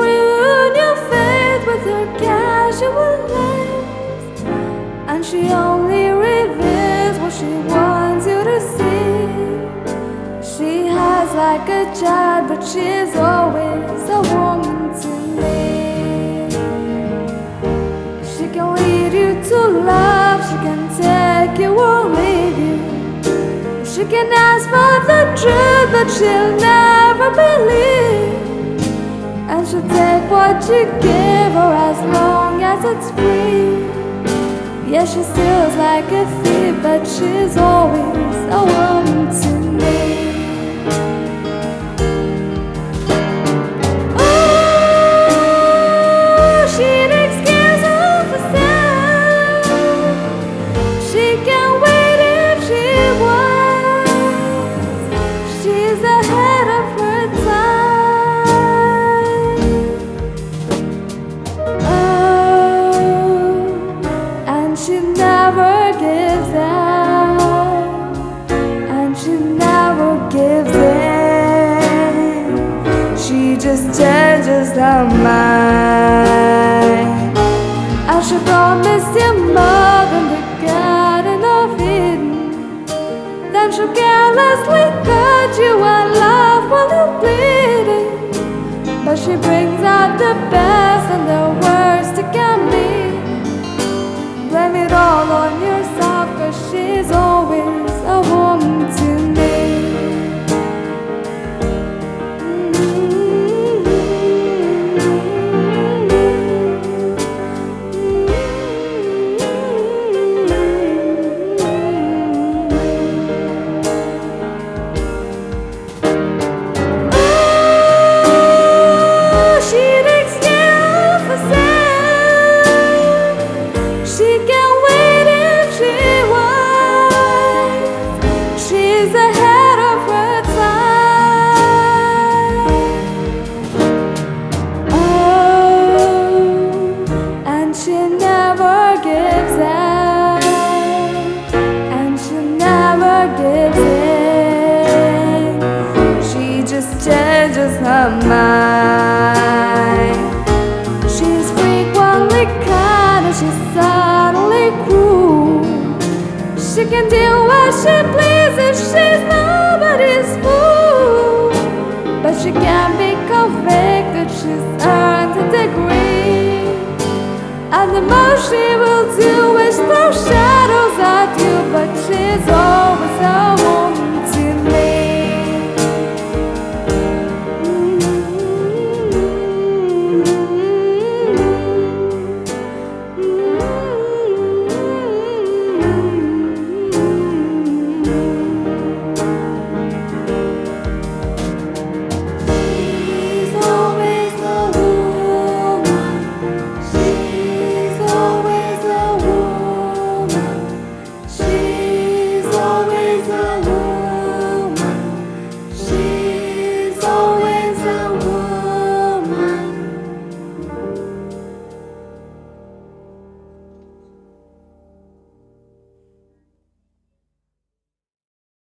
ruin your faith with her casual lies, and she only reveals what she wants you to see. She hides like a child, but she's always a woman to me. She can lead you to love, she can take you or leave you. She can ask for the truth, but she'll never believe. And she'll take what you give her as long as it's free. Yeah, she steals like a thief, but she's always a woman to me. Oh, she'd excuse of herself. She can wait if she wants. She's ahead of her time. Oh, and she never gives out, and she never gives in. She just changes her mind, and she promised you more than the Garden of Eden. Then she'll carelessly cut you and love while you're bleeding. But she brings out the best and the worst it can be. Blame it all on yourself, 'cause she's always a woman to me. She can wait if she wants. She's ahead of her time. Oh, and she never gives out, and she never gives in. She just changes her mind. She's frequently kind and she's subtly cruel. She can do what she pleases, she's nobody's fool. But she can't be convicted, she's earned a degree. And the most she will do is throw shadows at you, but she's always a woman.